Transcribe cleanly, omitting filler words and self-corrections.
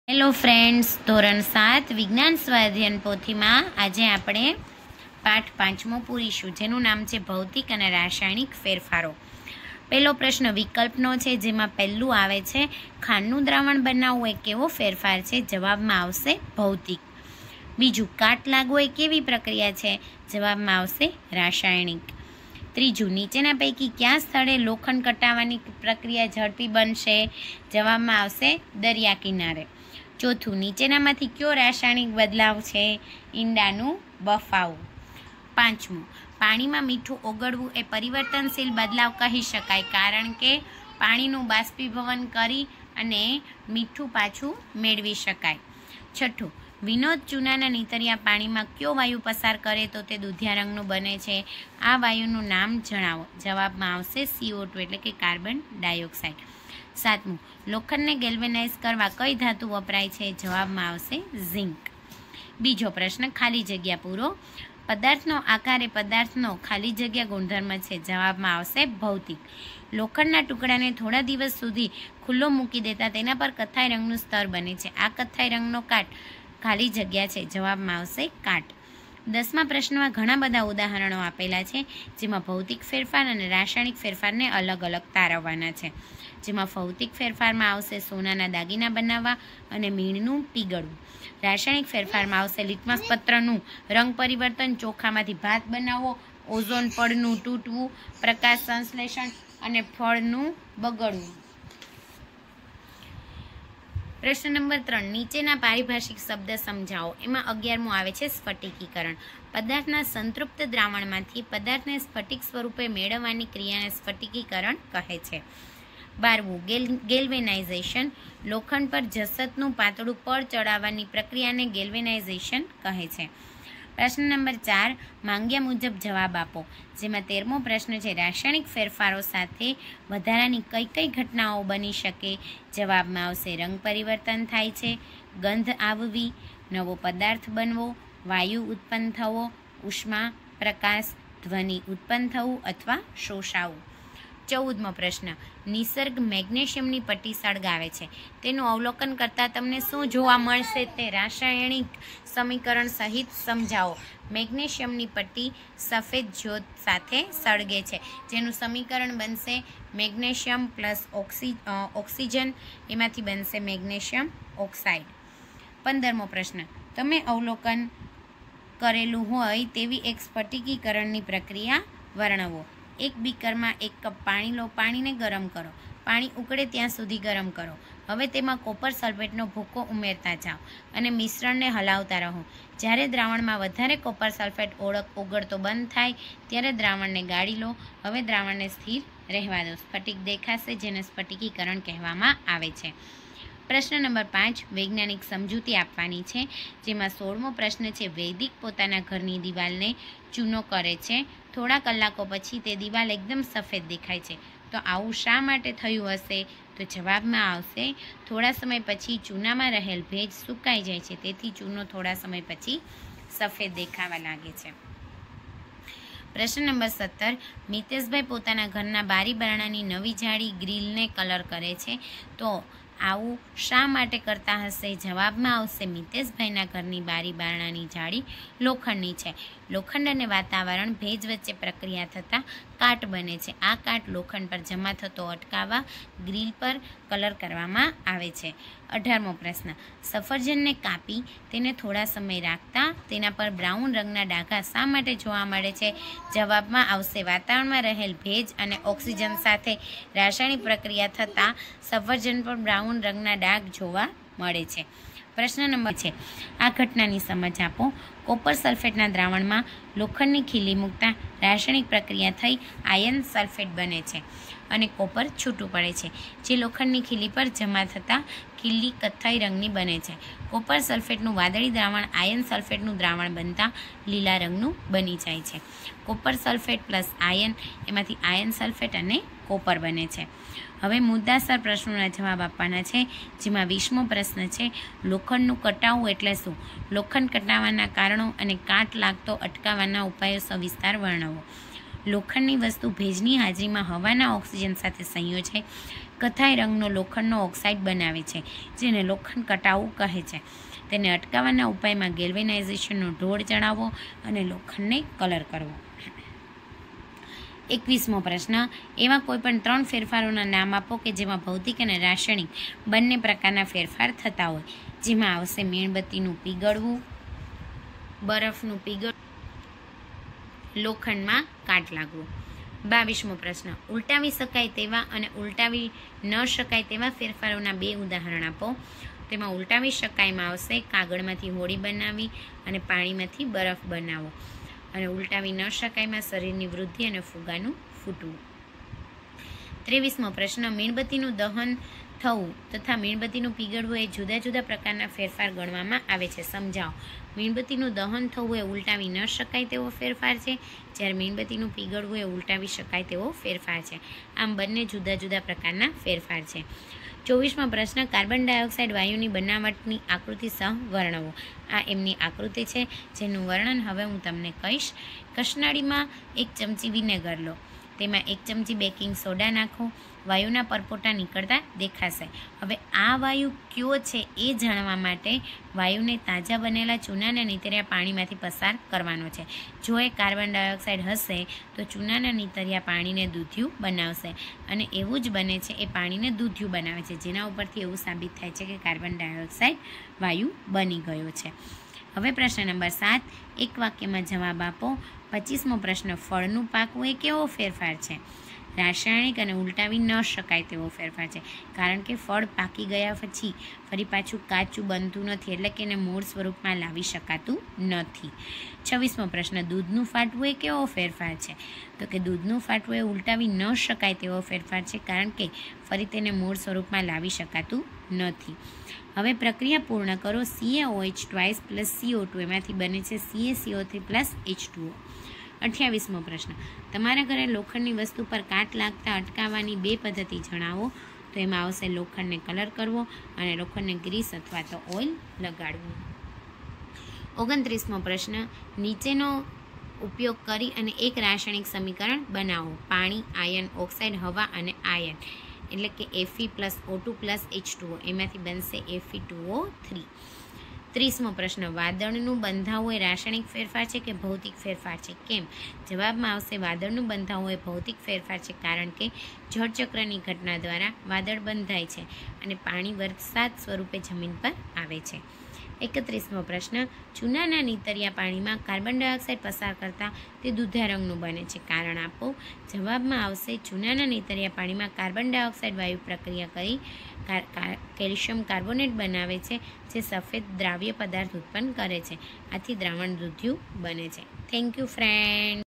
Hello friends, ધોરણ 7 વિજ્ઞાન સ્વાધ્યાયન પોથીમાં આજે આપણે પાઠ 5મો પૂરીશું, જેનું નામ છે ભૌતિક અને રાસાયણિક ફેરફારો. પહેલો પ્રશ્ન વિકલ્પનો છે, જેમાં પહેલું આવે છે ખાંડનું દ્રાવણ બનાવવું એ કેવો ફેરફાર છે? જવાબમાં આવશે ભૌતિક. બીજું કાટ લાગવો એ કેવી પ્રક્રિયા છે? જવાબમાં આવશે રાસાયણિક. ત્રીજું નીચેના પૈકી કયા સ્થળે લોખંડ કટાવવાની પ્રક્રિયા ઝડપી બનશે? જવાબમાં આવશે દરિયા કિનારે. ચોથું નીચેનામાંથી કયો રાસાયણિક બદલાવ છે? ઈંડાનું બફાવું. પાંચમું પાણીમાં મીઠું ઓગળવું એ પરિવર્તનશીલ બદલાવ કહી શકાય, કારણ કે પાણીનું બાષ્પીભવન કરી અને મીઠું પાછું મેળવી શકાય. છઠ્ઠું વિનોદ ચૂનાના નીતરિયા પાણીમાં કયો વાયુ પસાર કરે તો તે દુધિયા રંગનું બને છે? આ વાયુનું નામ જણાવો. જવાબમાં આવશે CO2 એટલે કે કાર્બન ડાયોક્સાઇડ. સાતમું લોખંડને ગેલ્વેનાઇઝ કરવા કઈ ધાતુ વપરાય છે? જવાબમાં આવશે ઝિંક. બીજો પ્રશ્ન ખાલી જગ્યા પૂરો. પદાર્થનો આકાર એ પદાર્થનો ખાલી જગ્યા ગુણધર્મ છે. જવાબમાં આવશે ભૌતિક. લોખંડના ટુકડાને થોડા દિવસ સુધી ખુલ્લો મૂકી દેતા તેના પર કથ્થાઈ રંગનું સ્તર બને છે. આ કથ્થાઈ રંગનો કાટ ખાલી જગ્યા છે. જવાબમાં આવશે કાટ. 10મા પ્રશ્નમાં ઘણા બધા ઉદાહરણો આપેલા છે, જેમાં ભૌતિક ફેરફાર અને રાસાયણિક ફેરફારને અલગ અલગ તારવવાના છે. જેમાં ભૌતિક ફેરફારમાં આવશે સોનાના દાગીના બનાવવા અને મીણનું પીગળવું. રાસાયણિક ફેરફારમાં આવશે લિટમસ પત્રનું રંગ પરિવર્તન, ચોખામાંથી ભાત બનાવવો, ઓઝોન પડનું તૂટવું, પ્રકાશ સંશ્લેષણ અને ફળનું બગડવું. પ્રશ્ન નંબર 3 નીચેના પારિભાષિક શબ્દ સમજાવો. એમાં 11મો આવે છે સ્ફટિકીકરણ. પદાર્થના સંતૃપ્ત દ્રાવણમાંથી પદાર્થને સ્ફટિક સ્વરૂપે મેળવવાની ક્રિયાને સ્ફટિકીકરણ કહે છે. 12મું ગેલ્વેનાઇઝેશન. લોખંડ પર જસતનું પાતળું પડ ચડાવવાની પ્રક્રિયાને ગેલ્વેનાઇઝેશન કહે છે. પ્રશ્ન નંબર 4 માંગ્યા મુજબ જવાબ આપો. જેમાં 13મો પ્રશ્ન છે રાસાયણિક ફેરફારો સાથે વધારાની કઈ કઈ ઘટનાઓ બની શકે? જવાબમાં આવશે રંગ પરિવર્તન થાય છે, ગંધ આવવી, નવો પદાર્થ બનવો, વાયુ ઉત્પન્ન થવો, ઉષ્મા, પ્રકાશ, ધ્વનિ ઉત્પન્ન થવું અથવા શોષાવું. 14મો પ્રશ્ન નિસર્ગ મેગ્નેશિયમની પટ્ટી સળગાવે છે. તેનું અવલોકન કરતાં તમને શું જોવા મળશે? તે રાસાયણિક સમીકરણ સહિત સમજાવો. મેગ્નેશિયમની પટ્ટી સફેદ જ્યોત સાથે સળગે છે, જેનું સમીકરણ બનશે મેગ્નેશિયમ પ્લસ ઓક્સિજન, એમાંથી બનશે મેગ્નેશિયમ ઓક્સાઇડ. 15મો પ્રશ્ન તમે અવલોકન કરેલું હોય તેવી એક સ્ફટિકીકરણની પ્રક્રિયા વર્ણવો. એક બીકરમાં 1 કપ પાણી લો. પાણીને ગરમ કરો. પાણી ઉકળે ત્યાં સુધી ગરમ કરો. હવે તેમાં કોપર સલ્ફેટનો ભૂકો ઉમેરતા જાઓ અને મિશ્રણને હલાવતા રહો. જ્યારે દ્રાવણમાં વધારે કોપર સલ્ફેટ ઓગળતો બંધ થાય ત્યારે દ્રાવણને ગાળી લો. હવે દ્રાવણને સ્થિર રહેવા દો. સ્ફટિક દેખાશે, જેને સ્ફટિકીકરણ કહેવામાં આવે છે. પ્રશ્ન નંબર 5 વૈજ્ઞાનિક સમજૂતી આપવાની છે, જેમાં 16મો પ્રશ્ન છે વૈદિક પોતાના ઘરની દિવાલને ચૂનો કરે છે. થોડા કલાકો પછી તે દિવાલ એકદમ સફેદ દેખાય છે. તો આવું શા માટે થયું હશે? તો જવાબમાં આવશે થોડા સમય પછી ચૂનામાં રહેલ ભેજ સુકાઈ જાય છે, તેથી ચૂનો થોડા સમય પછી સફેદ દેખાવા લાગે છે. પ્રશ્ન નંબર 17 મિતેશભાઈ પોતાના ઘરના બારી બારણાની નવી જાળી ગ્રીલને કલર કરે છે. તો આવું શા માટે કરતા હશે? જવાબમાં આવશે મિતેશભાઈના ઘરની બારી બારણાની જાળી લોખંડની છે. લોખંડ અને વાતાવરણ ભેજ વચ્ચે પ્રક્રિયા થતાં કાટ બને છે. આ કાટ લોખંડ પર જમા થતો અટકાવવા ગ્રીલ પર કલર કરવામાં આવે છે. 18મો પ્રશ્ન સફરજનને કાપી તેને થોડા સમય રાખતા તેના પર બ્રાઉન રંગના ડાઘા શા માટે જોવા મળે છે? જવાબમાં આવશે વાતાવરણમાં રહેલ ભેજ અને ઓક્સિજન સાથે રાસાયણિક પ્રક્રિયા થતાં સફરજન પર બ્રાઉન રંગના ડાઘ જોવા મળે છે. પ્રશ્ન નંબર છે આ ઘટનાની સમજ આપો. કોપર સલ્ફેટના દ્રાવણમાં લોખંડની ખીલી મૂકતા રાસાયણિક પ્રક્રિયા થઈ આયર્ન સલ્ફેટ બને છે અને કોપર છૂટું પડે છે, જે લોખંડની ખીલી પર જમા થતાં ખીલી કથ્થાઈ રંગની બને છે. કોપર સલ્ફેટનું વાદળી દ્રાવણ આયર્ન સલ્ફેટનું દ્રાવણ બનતા લીલા રંગનું બની જાય છે. કોપર સલ્ફેટ પ્લસ આયર્ન, એમાંથી આયર્ન સલ્ફેટ અને કોપર બને છે. હવે મુદ્દાસર પ્રશ્નોના જવાબ આપવાના છે, જેમાં 20મો પ્રશ્ન છે લોખંડનું કટાવવું એટલે શું? લોખંડ કટાવવાના કારણો અને કાટ લાગતો અટકાવવાના ઉપાયો સવિસ્તાર વર્ણવો. લોખંડની વસ્તુ ભેજની હાજરીમાં હવાના ઓક્સિજન સાથે સંયોજાઈ કથાઈ રંગનો લોખંડનો ઓક્સાઇડ બનાવે છે, જેને લોખંડ કટાવું કહે છે. તેને અટકાવવાના ઉપાયમાં ગેલ્વેનાઇઝેશનનો ઢોળ ચડાવવો અને લોખંડને કલર કરવો. 21મો પ્રશ્ન. એવા કોઈપણ 3 ફેરફારોના નામ આપો કે જેમાં ભૌતિક અને રાસાયણિક બંને પ્રકારના ફેરફાર થતા હોય. જેમાં આવશે મીણબત્તીનું પીગળવું, બરફનું પીગળવું, લોખંડમાં કાટ લાગવું. 22મો પ્રશ્ન. ઉલટાવી શકાય તેવા અને ઉલટાવી ન શકાય તેવા ફેરફારોના 2 ઉદાહરણ આપો. તેમાં ઉલટાવી શકાયમાં આવશે કાગળમાંથી હોડી બનાવવી અને પાણીમાંથી બરફ બનાવવો. અને ઉલટાવી ન શકાયમાં શરીરની વૃદ્ધિ અને ફુગાનું ફૂટવું. 23મો પ્રશ્ન. મીણબત્તીનું દહન થવું તથા મીણબત્તીનું પીગળવું એ જુદા જુદા પ્રકારના ફેરફાર ગણવામાં આવે છે. સમજાવો. મીણબત્તીનું દહન થવું એ ઉલટાવી ન શકાય તેવો ફેરફાર છે, જ્યારે મીણબત્તીનું પીગળવું એ ઉલટાવી શકાય તેવો ફેરફાર છે. આમ બંને જુદા જુદા પ્રકારના ફેરફાર છે. 24મો પ્રશ્ન. કાર્બન ડાયોક્સાઇડ વાયુની બનાવટની આકૃતિ સહ વર્ણવો. આ એમની આકૃતિ છે, જેનું વર્ણન હવે હું તમને કહીશ. કસનળીમાં 1 ચમચી વિનેગર લો. તેમાં 1 ચમચી બેકિંગ સોડા નાખો. વાયુના પરપોટા નીકળતા દેખાશે. હવે આ વાયુ કયો છે એ જાણવા માટે વાયુને તાજા બનેલા ચૂનાના નીતર્યા પાણીમાંથી પસાર કરવાનો છે. જો એ કાર્બન ડાયોક્સાઇડ હશે તો ચૂનાના નીતર્યા પાણીને દૂધિયું બનાવશે, અને એવું જ બને છે, એ પાણીને દૂધિયું બનાવે છે, જેના ઉપરથી એવું સાબિત થાય છે કે કાર્બન ડાયોક્સાઇડ વાયુ બની ગયો છે. હવે પ્રશ્ન નંબર 7. એક વાક્યમાં જવાબ આપો. 25મો પ્રશ્ન. ફળનું પાકવું એ કેવો ફેરફાર છે? રાસાયણિક અને ઉલટાવી ન શકાય તેવો ફેરફાર છે, કારણ કે ફળ પાકી ગયા પછી ફરી પાછું કાચું બનતું નથી, એટલે કે એને મૂળ સ્વરૂપમાં લાવી શકાતું નથી. 26મો પ્રશ્ન. દૂધનું ફાટવું એ કેવો ફેરફાર છે? તો કે દૂધનું ફાટવું એ ઉલટાવી ન શકાય તેવો ફેરફાર છે, કારણ કે ફરી તેને મૂળ સ્વરૂપમાં લાવી શકાતું નથી. હવે પ્રક્રિયા પૂર્ણ કરો. CaOH ટ્વાઇસ પ્લસ CO2 એમાંથી બને છે CaCO3 પ્લસ H2O. 28મો પ્રશ્ન. તમારા ઘરે લોખંડની વસ્તુ પર કાટ લાગતા અટકાવવાની 2 પદ્ધતિ જણાવો. તો એમાં આવશે લોખંડને કલર કરવો અને લોખંડને ગ્રીસ અથવા તો ઓઇલ લગાડવું. 29મો પ્રશ્ન. નીચેનો ઉપયોગ કરી અને એક રાસાયણિક સમીકરણ બનાવો. પાણી, આયન, ઓક્સાઇડ, હવા અને આયન, એટલે કે Fe plus O2 plus H2O. એમાંથી બનશે Fe2O3. 30મો પ્રશ્ન. વાદળનું બંધાવું એ રાસાયણિક ફેરફાર છે કે ભૌતિક ફેરફાર છે? કેમ? જવાબમાં આવશે વાદળનું બંધાવું એ ભૌતિક ફેરફાર છે, કારણ કે જળચક્રની ઘટના દ્વારા વાદળ બંધાય છે અને પાણી વરસાદ સ્વરૂપે જમીન પર આવે છે. 31મો પ્રશ્ન. ચૂનાના નીતર્યા પાણીમાં કાર્બન ડાયોક્સાઇડ પસાર કરતાં તે દૂધિયા રંગનું બને છે. કારણ આપો. જવાબમાં આવશે ચૂનાના નીતર્યા પાણીમાં કાર્બન ડાયોક્સાઇડ વાયુ પ્રક્રિયા કરી કેલ્શિયમ કાર્બોનેટ બનાવે છે, જે સફેદ દ્રાવ્ય પદાર્થ ઉત્પન્ન કરે છે. આથી દ્રાવણ દૂધિયું બને છે. Thank you friend.